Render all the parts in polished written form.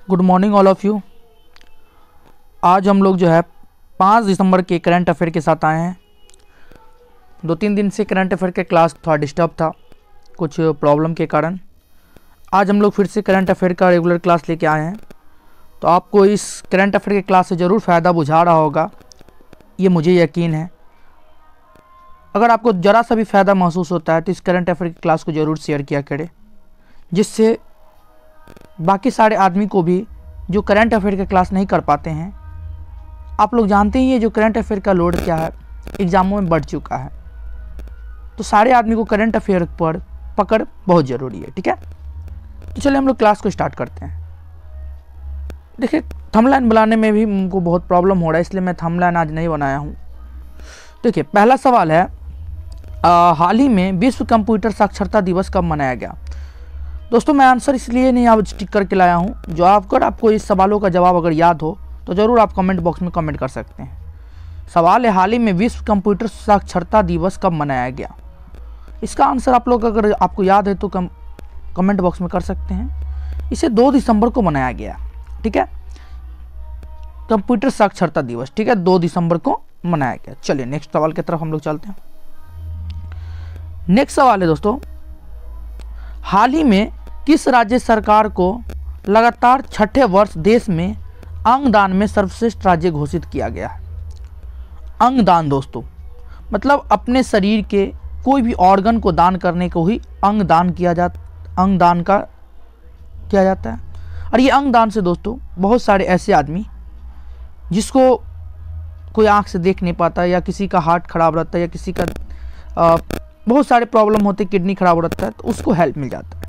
Good morning all of you. आज हम लोग जो है 5 दिसंबर के करंट अफेयर के साथ आए हैं। 2-3 दिन से करंट अफेयर के क्लास थोड़ा डिस्टर्ब था कुछ प्रॉब्लम के कारण। आज हम लोग फिर से करंट अफेयर का रेगुलर क्लास लेके आए हैं, तो आपको इस करंट अफेयर के क्लास से ज़रूर फ़ायदा बुझा रहा होगा, ये मुझे यकीन है। अगर आपको ज़रा सा भी फ़ायदा महसूस होता है तो इस करंट अफेयर की क्लास को ज़रूर शेयर किया करें, जिससे बाकी सारे आदमी को भी जो करंट अफेयर के क्लास नहीं कर पाते हैं। आप लोग जानते ही हैं जो करंट अफेयर का लोड क्या है, एग्ज़ामों में बढ़ चुका है, तो सारे आदमी को करंट अफेयर पर पकड़ बहुत ज़रूरी है। ठीक है, तो चलिए हम लोग क्लास को स्टार्ट करते हैं। देखिए, थंबनेल बनाने में भी मुझको बहुत प्रॉब्लम हो रहा है, इसलिए मैं थंबनेल आज नहीं बनाया हूँ। देखिए, पहला सवाल है, हाल ही में विश्व कंप्यूटर साक्षरता दिवस कब मनाया गया? दोस्तों, मैं आंसर इसलिए नहीं आज टिक करके लाया हूँ, जो आपको इस सवालों का जवाब अगर याद हो तो ज़रूर आप कमेंट बॉक्स में कमेंट कर सकते हैं। सवाल है, हाल ही में विश्व कंप्यूटर साक्षरता दिवस कब मनाया गया? इसका आंसर आप लोग अगर आपको याद है तो कमेंट बॉक्स में कर सकते हैं। इसे 2 दिसंबर को मनाया गया। ठीक है, कंप्यूटर साक्षरता दिवस, ठीक है, 2 दिसंबर को मनाया गया। चलिए नेक्स्ट सवाल की तरफ हम लोग चलते हैं। नेक्स्ट सवाल है दोस्तों, हाल ही में किस राज्य सरकार को लगातार 6ठे वर्ष देश में अंगदान में सर्वश्रेष्ठ राज्य घोषित किया गया है? अंगदान दोस्तों मतलब अपने शरीर के कोई भी ऑर्गन को दान करने को ही अंगदान किया जाता है। और ये अंगदान से दोस्तों बहुत सारे ऐसे आदमी जिसको कोई आंख से देख नहीं पाता, या किसी का हार्ट खराब रहता है, या किसी का बहुत सारे प्रॉब्लम होते, किडनी खराब रहता है, तो उसको हेल्प मिल जाता है।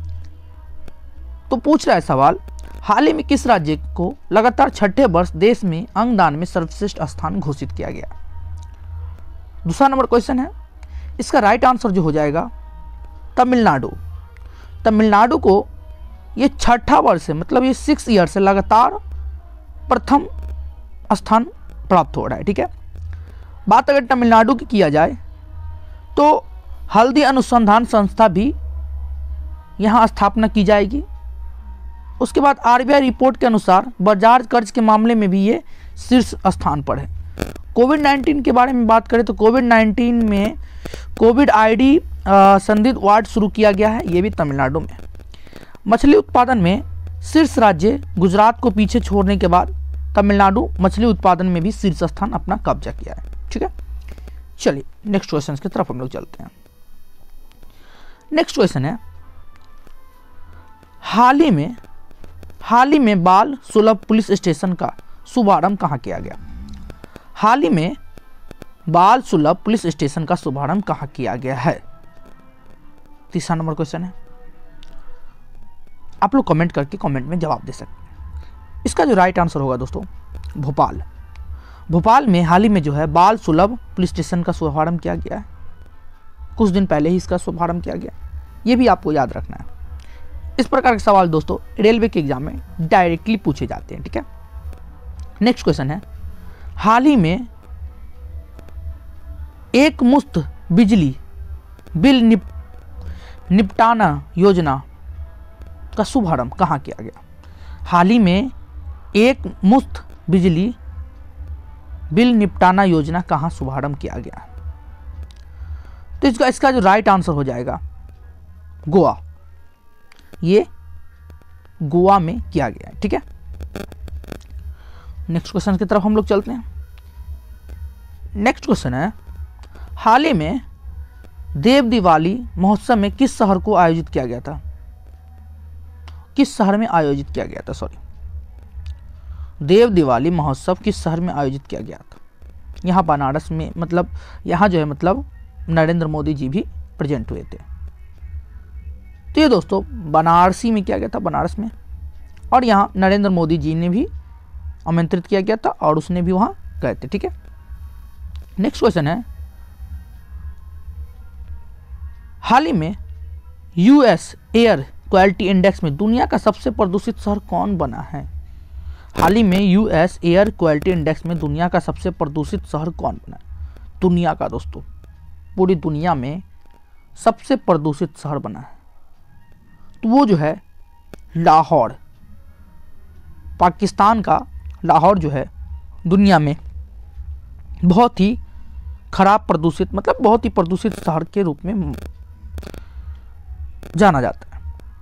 तो पूछ रहा है सवाल, हाल ही में किस राज्य को लगातार 6ठे वर्ष देश में अंगदान में सर्वश्रेष्ठ स्थान घोषित किया गया? दूसरा नंबर क्वेश्चन है, इसका राइट आंसर जो हो जाएगा तमिलनाडु। तमिलनाडु को ये 6ठा वर्ष है, मतलब ये 6 ईयर से लगातार प्रथम स्थान प्राप्त हो रहा है। ठीक है, बात अगर तमिलनाडु की किया जाए तो हल्दी अनुसंधान संस्था भी यहाँ स्थापना की जाएगी। उसके बाद आरबीआई रिपोर्ट के अनुसार बजाज कर्ज के मामले में भी ये शीर्ष स्थान पर है। कोविड-19 के बारे में बात करें तो कोविड-19 में कोविड आईडी संदिग्ध वार्ड शुरू किया गया है, ये भी तमिलनाडु में। मछली उत्पादन में शीर्ष राज्य गुजरात को पीछे छोड़ने के बाद तमिलनाडु मछली उत्पादन में भी शीर्ष स्थान अपना कब्जा किया है। ठीक है, चलिए नेक्स्ट क्वेश्चन की तरफ हम लोग चलते हैं। नेक्स्ट क्वेश्चन है, हाल ही में बाल सुलभ पुलिस स्टेशन का शुभारंभ कहाँ किया गया? हाल ही में बाल सुलभ पुलिस स्टेशन का शुभारंभ कहाँ किया गया है? तीसरा नंबर क्वेश्चन है, आप लोग कमेंट करके कमेंट में जवाब दे सकते हैं। इसका जो राइट आंसर होगा दोस्तों भोपाल। भोपाल में हाल ही में जो है बाल सुलभ पुलिस स्टेशन का शुभारंभ किया गया है। कुछ दिन पहले ही इसका शुभारंभ किया गया, ये भी आपको याद रखना है। इस प्रकार के सवाल दोस्तों रेलवे के एग्जाम में डायरेक्टली पूछे जाते हैं। ठीक है, नेक्स्ट क्वेश्चन है, हाल ही में एक मुश्त बिजली बिल निपटाना योजना का शुभारंभ कहाँ किया गया? हाल ही में एक मुश्त बिजली बिल निपटाना योजना कहाँ शुभारंभ किया गया? तो इसका जो राइट आंसर हो जाएगा गोवा। ये गोवा में किया गया है। ठीक है, नेक्स्ट क्वेश्चन की तरफ हम लोग चलते हैं। नेक्स्ट क्वेश्चन है, हाल ही में देव दिवाली महोत्सव में किस शहर को आयोजित किया गया था? किस शहर में आयोजित किया गया था? देव दिवाली महोत्सव किस शहर में आयोजित किया गया था? यहाँ बनारस में, मतलब यहाँ जो है मतलब नरेंद्र मोदी जी भी प्रेजेंट हुए थे। तो ये दोस्तों बनारसी में किया गया था, बनारस में, और यहाँ नरेंद्र मोदी जी ने भी आमंत्रित किया गया था और उसने भी वहाँ गए थे। ठीक है, नेक्स्ट क्वेश्चन है, हाल ही में यूएस एयर क्वालिटी इंडेक्स में दुनिया का सबसे प्रदूषित शहर कौन बना है? हाल ही में यूएस एयर क्वालिटी इंडेक्स में दुनिया का सबसे प्रदूषित शहर कौन बना है? दुनिया का दोस्तों, पूरी दुनिया में सबसे प्रदूषित शहर बना है, तो वो जो है लाहौर। पाकिस्तान का लाहौर जो है दुनिया में बहुत ही खराब प्रदूषित, मतलब बहुत ही प्रदूषित शहर के रूप में जाना जाता है।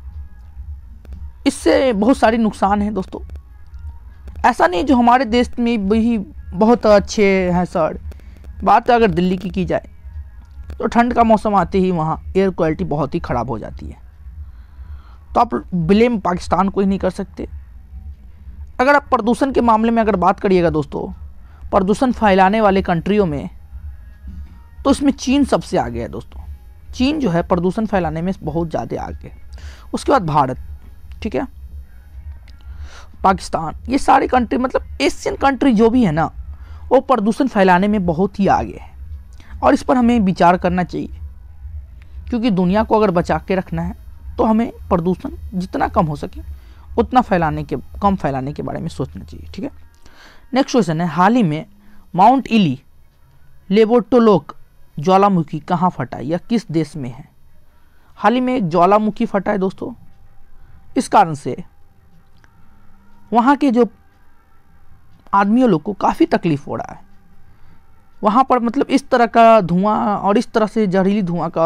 इससे बहुत सारे नुकसान हैं दोस्तों। ऐसा नहीं जो हमारे देश में भी बहुत अच्छे हैं शहर। बात अगर दिल्ली की जाए तो ठंड का मौसम आते ही वहाँ एयर क्वालिटी बहुत ही ख़राब हो जाती है। तो आप ब्लेम पाकिस्तान को ही नहीं कर सकते। अगर आप प्रदूषण के मामले में अगर बात करिएगा दोस्तों, प्रदूषण फैलाने वाले कंट्रियों में तो इसमें चीन सबसे आगे है दोस्तों। चीन जो है प्रदूषण फैलाने में बहुत ज़्यादा आगे है। उसके बाद भारत, ठीक है, पाकिस्तान, ये सारे कंट्री मतलब एशियन कंट्री जो भी है ना, वो प्रदूषण फैलाने में बहुत ही आगे है। और इस पर हमें विचार करना चाहिए, क्योंकि दुनिया को अगर बचा के रखना है तो हमें प्रदूषण जितना कम हो सके उतना कम फैलाने के बारे में सोचना चाहिए, ठीक है। नेक्स्ट क्वेश्चन है, हाल ही में माउंट इली लेबोटोलोक ज्वालामुखी कहाँ फटा है या किस देश में है? हाल ही में एक ज्वालामुखी फटा है दोस्तों। इस कारण से वहाँ के जो आदमियों लोग को काफ़ी तकलीफ हो रहा है। वहाँ पर मतलब इस तरह का धुआं और इस तरह से जहरीली धुआं का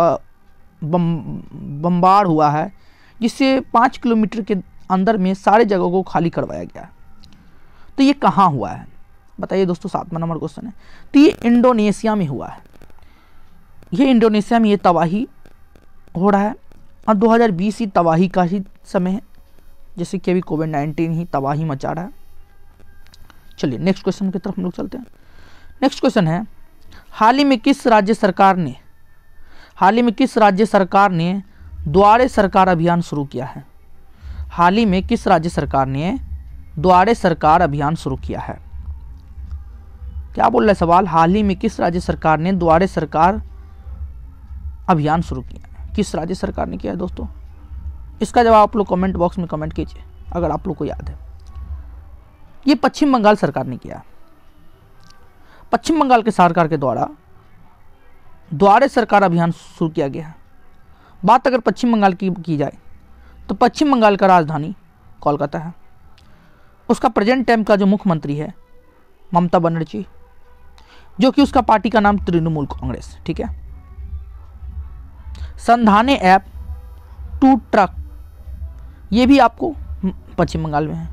बम्बार हुआ है, जिससे 5 किलोमीटर के अंदर में सारे जगहों को खाली करवाया गया। तो ये कहाँ हुआ है बताइए दोस्तों, 7वां नंबर क्वेश्चन है। तो ये इंडोनेशिया में हुआ है। ये इंडोनेशिया में ये तबाही हो रहा है और 2020 ही तबाही का ही समय है, जैसे कि अभी कोविड-19 ही तबाही मचा रहा है। चलिए नेक्स्ट क्वेश्चन की तरफ हम लोग चलते हैं। नेक्स्ट क्वेश्चन है, हाल ही में किस राज्य सरकार ने द्वारे सरकार अभियान शुरू किया है? हाल ही में किस राज्य सरकार ने द्वारे सरकार अभियान शुरू किया है? क्या बोल रहा है सवाल? हाल ही में किस राज्य सरकार ने द्वारे सरकार अभियान शुरू किया है? किस राज्य सरकार ने किया है दोस्तों? इसका जवाब आप लोग कमेंट बॉक्स में कमेंट कीजिए अगर आप लोग को याद है। ये पश्चिम बंगाल सरकार ने किया। पश्चिम बंगाल के सरकार के द्वारा द्वारे सरकार अभियान शुरू किया गया है। बात अगर पश्चिम बंगाल की जाए तो पश्चिम बंगाल का राजधानी कोलकाता है। उसका प्रेजेंट टाइम का जो मुख्यमंत्री है ममता बनर्जी, जो कि उसका पार्टी का नाम तृणमूल कांग्रेस, ठीक है। संधाने ऐप टू ट्रक, ये भी आपको पश्चिम बंगाल में है।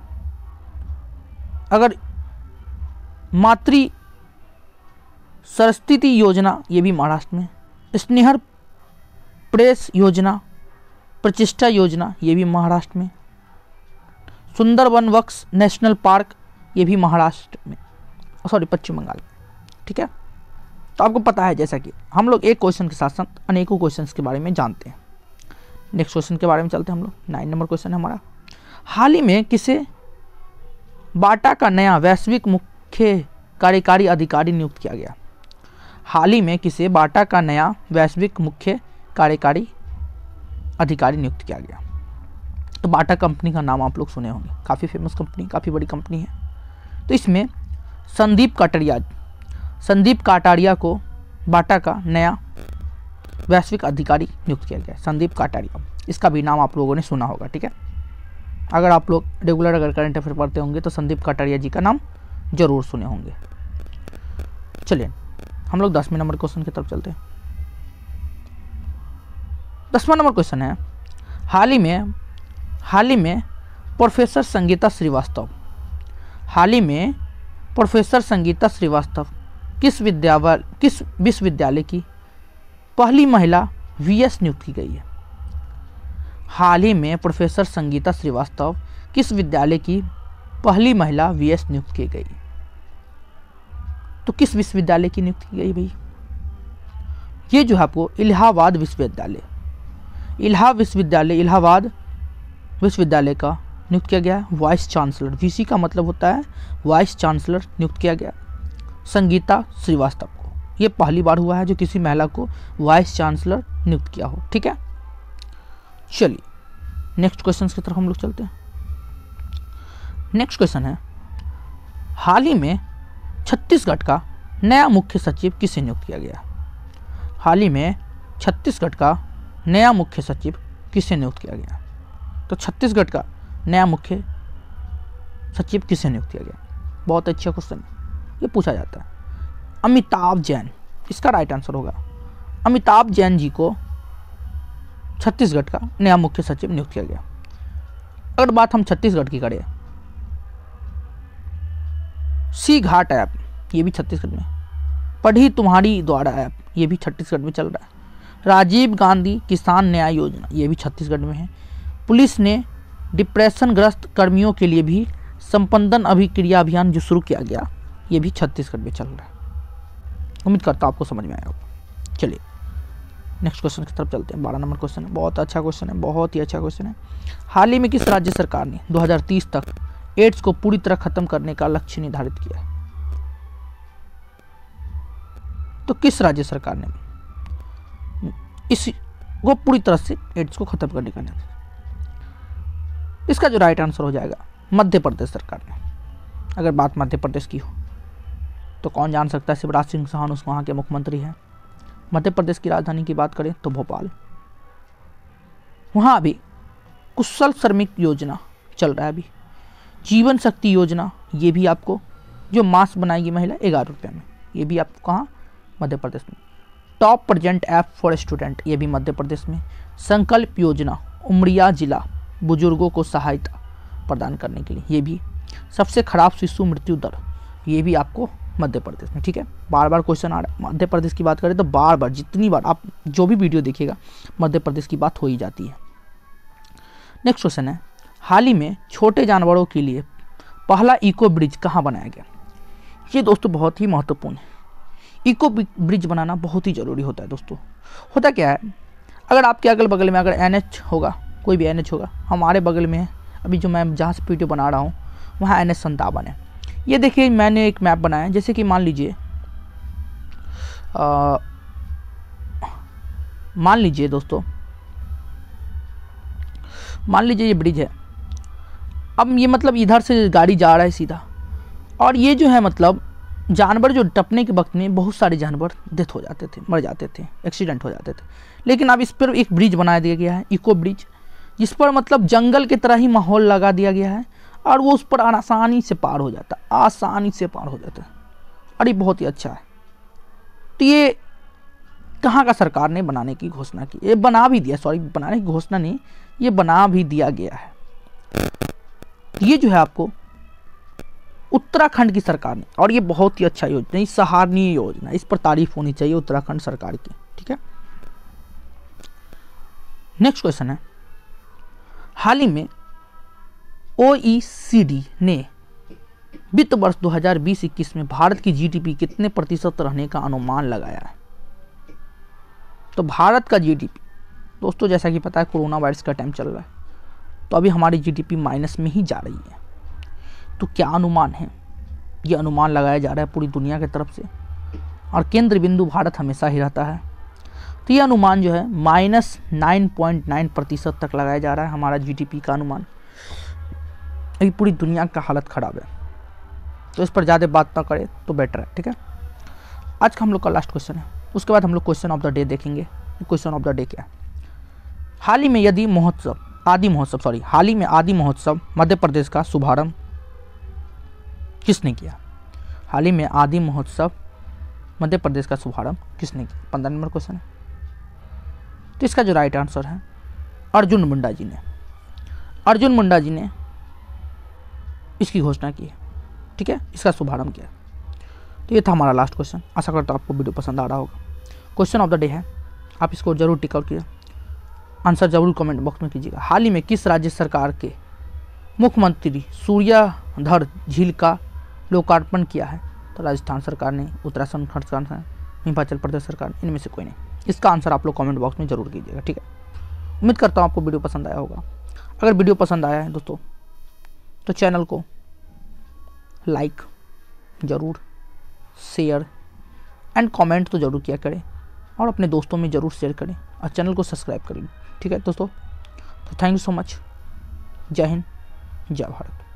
अगर मातृ सरस्वती योजना, ये भी महाराष्ट्र में। स्नेहर प्रेस योजना, प्रतिष्ठा योजना, ये भी महाराष्ट्र में। सुंदरवन वक्स नेशनल पार्क, ये भी महाराष्ट्र में, सॉरी पश्चिम बंगाल में, ठीक है। तो आपको पता है जैसा कि हम लोग एक क्वेश्चन के साथ साथ अनेकों क्वेश्चंस के बारे में जानते हैं। नेक्स्ट क्वेश्चन के बारे में चलते हैं हम लोग। 9 नंबर क्वेश्चन है हमारा, हाल ही में किसे बाटा का नया वैश्विक मुख्य कार्यकारी अधिकारी नियुक्त किया गया? हाल ही में किसे बाटा का नया वैश्विक मुख्य कार्यकारी अधिकारी नियुक्त किया गया? तो बाटा कंपनी का नाम आप लोग सुने होंगे, काफ़ी फेमस कंपनी, काफ़ी बड़ी कंपनी है। तो इसमें संदीप काटारिया को बाटा का नया वैश्विक अधिकारी नियुक्त किया गया। संदीप काटारिया, इसका भी नाम आप लोगों ने सुना होगा, ठीक है। अगर आप लोग रेगुलर अगर करंट अफेयर पढ़ते होंगे तो संदीप काटारिया जी का नाम जरूर सुने होंगे। चलिए हम लोग 10वें नंबर क्वेश्चन की तरफ चलते हैं। 10वां नंबर क्वेश्चन है, हाल ही में प्रोफेसर संगीता श्रीवास्तव, किस विश्वविद्यालय की पहली महिला वीएस नियुक्त की गई है? हाल ही में प्रोफेसर संगीता श्रीवास्तव किस विद्यालय की पहली महिला वीएस नियुक्त की गई? तो किस विश्वविद्यालय की नियुक्त की गई भाई? ये जो है आपको इलाहाबाद विश्वविद्यालय का नियुक्त किया गया। वाइस चांसलर, वीसी का मतलब होता है वाइस चांसलर, नियुक्त किया गया संगीता श्रीवास्तव को। ये पहली बार हुआ है जो किसी महिला को वाइस चांसलर नियुक्त किया हो, ठीक है। चलिए नेक्स्ट क्वेश्चन की तरफ हम लोग चलते हैं। नेक्स्ट क्वेश्चन है, हाल ही में छत्तीसगढ़ का नया मुख्य सचिव किसे नियुक्त किया गया? हाल ही में छत्तीसगढ़ का नया मुख्य सचिव किसे नियुक्त किया गया? तो छत्तीसगढ़ का नया मुख्य सचिव किसे नियुक्त किया गया? बहुत अच्छा क्वेश्चन है, ये पूछा जाता है। अमिताभ जैन, इसका राइट आंसर होगा अमिताभ जैन जी को छत्तीसगढ़ का नया मुख्य सचिव नियुक्त किया गया। अगर बात हम छत्तीसगढ़ की करें, सी घाट ऐप, ये भी छत्तीसगढ़ में। पढ़ी तुम्हारी द्वारा ऐप, ये भी छत्तीसगढ़ में चल रहा है। राजीव गांधी किसान न्याय योजना, ये भी छत्तीसगढ़ में है। पुलिस ने डिप्रेशन ग्रस्त कर्मियों के लिए भी संपंदन अभिक्रिया अभियान जो शुरू किया गया, ये भी छत्तीसगढ़ में चल रहा है। उम्मीद करता हूँ आपको समझ में आया होगा। चलिए नेक्स्ट क्वेश्चन की तरफ चलते हैं। 12 नंबर क्वेश्चन है, बहुत अच्छा क्वेश्चन है, बहुत ही अच्छा क्वेश्चन है। हाल ही में किस राज्य सरकार ने 2030 तक एड्स को पूरी तरह खत्म करने का लक्ष्य निर्धारित किया है? तो किस राज्य सरकार ने इसको पूरी तरह से एड्स को खत्म करने का निर्णय? इसका जो राइट आंसर हो जाएगा मध्य प्रदेश सरकार ने। अगर बात मध्य प्रदेश की हो तो कौन जान सकता है, शिवराज सिंह चौहान उस वहाँ के मुख्यमंत्री हैं। मध्य प्रदेश की राजधानी की बात करें तो भोपाल। वहाँ अभी कुशल श्रमिक योजना चल रहा है, अभी जीवन शक्ति योजना, ये भी आपको जो मास्क बनाएगी महिला 11 रुपये में, ये भी आपको कहाँ? मध्य प्रदेश में। Top present app for student, ये भी मध्य प्रदेश में। संकल्प योजना उमरिया जिला बुजुर्गों को सहायता प्रदान करने के लिए, ये भी। सबसे खराब शिशु मृत्यु दर, ये भी आपको मध्य प्रदेश में। ठीक है, बार बार क्वेश्चन आ रहा है। मध्य प्रदेश की बात करें तो बार बार जितनी बार आप जो भी वीडियो देखिएगा मध्य प्रदेश की बात हो ही जाती है। नेक्स्ट क्वेश्चन है, हाल ही में छोटे जानवरों के लिए पहला इको ब्रिज कहाँ बनाया गया? ये दोस्तों बहुत ही महत्वपूर्ण है। इको ब्रिज बनाना बहुत ही ज़रूरी होता है दोस्तों। होता क्या है, अगर आपके अगल बगल में अगर NH होगा, कोई भी NH होगा, हमारे बगल में अभी जो मैं जहाँ से वीडियो बना रहा हूँ वहाँ NH57 है। ये देखिए मैंने एक मैप बनाया है, जैसे कि मान लीजिए दोस्तों, मान लीजिए ये ब्रिज है। अब ये मतलब इधर से गाड़ी जा रहा है सीधा, और ये जो है मतलब जानवर जो टपने के वक्त में बहुत सारे जानवर डेथ हो जाते थे, मर जाते थे, एक्सीडेंट हो जाते थे। लेकिन अब इस पर एक ब्रिज बना दिया गया है, इको ब्रिज, जिस पर मतलब जंगल की तरह ही माहौल लगा दिया गया है और वो उस पर आसानी से पार हो जाता है, आसानी से पार हो जाता है। और ये बहुत ही अच्छा है। तो ये कहाँ का सरकार ने बनाने की घोषणा की? ये बना भी दिया, सॉरी बनाने की घोषणा नहीं, ये बना भी दिया गया है। ये जो है आपको उत्तराखंड की सरकार ने, और ये बहुत ही अच्छा योजना, सराहनीय योजना, इस पर तारीफ होनी चाहिए उत्तराखंड सरकार की। ठीक है, नेक्स्ट क्वेश्चन है, हाल ही में OECD ने वित्त वर्ष 2020-21 में भारत की GDP कितने प्रतिशत रहने का अनुमान लगाया है? तो भारत का GDP दोस्तों, जैसा कि पता है कोरोना वायरस का टाइम चल रहा है, तो अभी हमारी GDP माइनस में ही जा रही है। तो क्या अनुमान है? ये अनुमान लगाया जा रहा है पूरी दुनिया की तरफ से, और केंद्र बिंदु भारत हमेशा ही रहता है। तो ये अनुमान जो है -9.9% तक लगाया जा रहा है, हमारा GDP का अनुमान। अभी पूरी दुनिया का हालत ख़राब है, तो इस पर ज़्यादा बात ना करें तो बेटर है। ठीक है, आज का हम लोग का लास्ट क्वेश्चन है, उसके बाद हम लोग क्वेश्चन ऑफ द डे देखेंगे। क्वेश्चन ऑफ द डे क्या है? हाल ही में आदि महोत्सव मध्य प्रदेश का शुभारंभ किसने किया? हाल ही में आदि महोत्सव मध्य प्रदेश का शुभारंभ किसने किया? 15 नंबर क्वेश्चन है। तो इसका जो राइट आंसर है अर्जुन मुंडा जी ने। अर्जुन मुंडा जी ने इसकी घोषणा की है। ठीक है, इसका शुभारंभ किया। तो ये था हमारा लास्ट क्वेश्चन। आशा करता हूँ आपको वीडियो पसंद आ रहा होगा। क्वेश्चन ऑफ द डे है, आप इसको जरूर टिक आउट कीजिए, आंसर जरूर कमेंट बॉक्स में कीजिएगा। हाल ही में किस राज्य सरकार के मुख्यमंत्री सूर्यधर झील का लोकार्पण किया है? तो राजस्थान सरकार ने, उत्तराखंड सरकार ने, हिमाचल प्रदेश सरकार ने, इनमें से कोई नहीं। इसका आंसर आप लोग कमेंट बॉक्स में जरूर कीजिएगा। ठीक है, उम्मीद करता हूँ आपको वीडियो पसंद आया होगा। अगर वीडियो पसंद आया है दोस्तों तो चैनल को लाइक ज़रूर, शेयर एंड कमेंट तो ज़रूर किया करें, और अपने दोस्तों में ज़रूर शेयर करें, और चैनल को सब्सक्राइब करें। ठीक है दोस्तों, तो थैंक यू सो मच। जय हिंद, जय भारत।